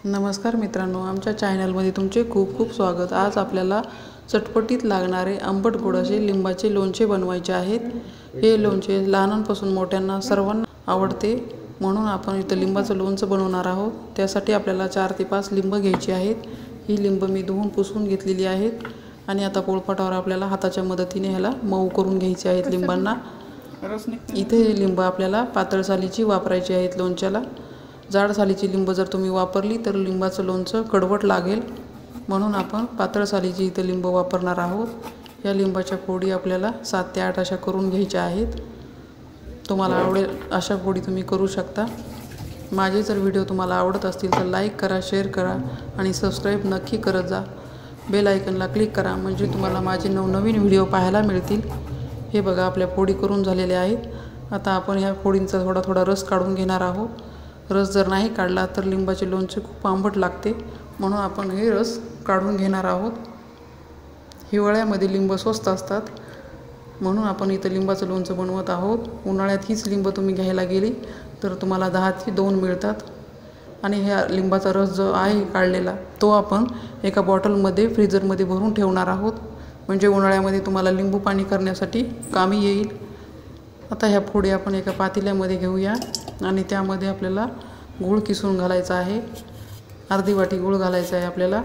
नमस्कार मित्रांनो, आमच्या चॅनलमध्ये तुमचे खूप खूप स्वागत। आज आपल्याला चटपटीत लागणारे आंबट गोड असे लिंबाचे लोणचे बनवायचे आहेत। हे लोणचे लहानांपासून मोठ्यांना सर्वांना आवडते, म्हणून आपण इथे लिंबाचं लोणचं बनवणार आहोत। त्यासाठी आपल्याला 4 ते 5 लिंब घ्यायची आहेत। ही लिंब मी धुवून पुसून घेतलेली आहेत आणि आता पोळपाटावर आपल्याला हाताच्या मदतीने ह्याला मऊ करून घ्यायचे आहेत लिंबांना। इथे हे लिंब आपल्याला पातळ सालीची वापरायची आहेत लोणच्याला। जाड सालीची लिंब जर तुम्ही वापरली तर लिंबाचं लोणचं कडवट लागेल, म्हणून आपण पातळ सालीची इथे लिंब वापरणार आहोत। या लिंबाच्या फोडी आपल्याला 7 ते 8 अशा करून घ्यायच्या आहेत। तुम्हाला आवडेल अशा फोडी तुम्ही करू शकता। माझे जर व्हिडिओ तुम्हाला आवडत असतील तर लाईक करा, शेअर करा आणि सबस्क्राईब नक्की करत जा। बेल आयकनला क्लिक करा म्हणजे तुम्हाला माझे नवनवीन व्हिडिओ पाहायला मिळतील। हे बघा, आपल्या फोडी करून झालेल्या आहेत। आता आपण ह्या फोडींचा थोडा थोडा रस काढून घेणार आहोत। रस जर नाही काढला तर लिंबाचे लोणचे खूप आंबट लागते, म्हणून आपण हे रस काढून घेणार आहोत। हिवाळ्यामध्ये लिंब स्वस्त असतात, म्हणून आपण इथं लिंबाचं लोणचं बनवत आहोत। उन्हाळ्यात हीच लिंब तुम्ही घ्यायला गेली तर तुम्हाला 10 ते 2 मिळतात। आणि ह्या लिंबाचा रस जो आहे काढलेला तो आपण एका बॉटलमध्ये फ्रीजरमध्ये भरून ठेवणार आहोत, म्हणजे उन्हाळ्यामध्ये तुम्हाला लिंबू पाणी करण्यासाठी कामी येईल। आता ह्या फोडी आपण एका पातेल्यामध्ये घेऊया आणि त्यामध्ये आपल्याला गूळ किसून घालायचा आहे। अर्धी वाटी गूळ घालायचा आहे आपल्याला।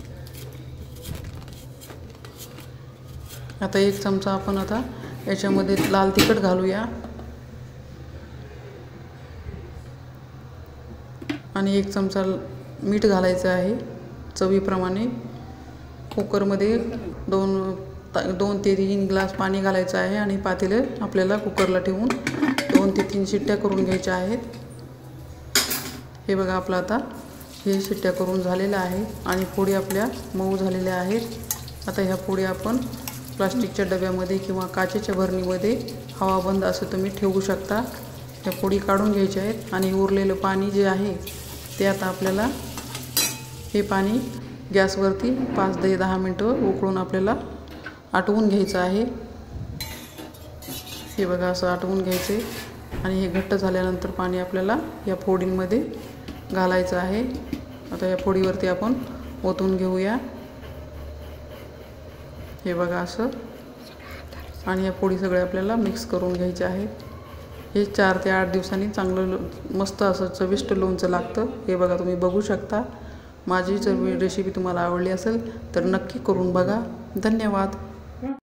आता 1 चमचा आपण आता याच्यामध्ये लाल तिखट घालूया आणि 1 चमचा मीठ घालायचं आहे चवीप्रमाणे। कुकरमध्ये 2 ते 3 ग्लास पाणी घालायचं आहे आणि पातेले आपल्याला कुकरला ठेवून 2 ते 3 शिट्ट्या करून घ्यायच्या आहेत। हे बघा, आपलं आता हे शिट्ट्या करून झालेल्या आहे आणि फोडी आपल्या मऊ झालेल्या आहेत। आता ह्या फोडी आपण प्लास्टिकच्या डब्यामध्ये किंवा काचेच्या भरणीमध्ये हवाबंद असं तुम्ही ठेवू शकता। ह्या फोडी काढून घ्यायच्या आहेत आणि उरलेलं पाणी जे आहे ते आता आपल्याला हे पाणी गॅसवरती 5 ते 10 मिनिटं उकळून आपल्याला आटवून घ्यायचं आहे। हे बघा, असं आटवून घ्यायचे आणि हे घट्ट झाल्यानंतर पाणी आपल्याला या फोडींमध्ये घालायचं आहे। आता या फोडीवरती आपण ओतून घेऊया। हे बघा असं, आणि या फोडी सगळ्या आपल्याला मिक्स करून घ्यायच्या आहेत। हे 4 ते 8 दिवसांनी चांगलं मस्त असं चविष्ट लोणचं लागतं। हे बघा, तुम्ही बघू शकता। माझी जर रेसिपी तुम्हाला आवडली असेल तर नक्की करून बघा। धन्यवाद।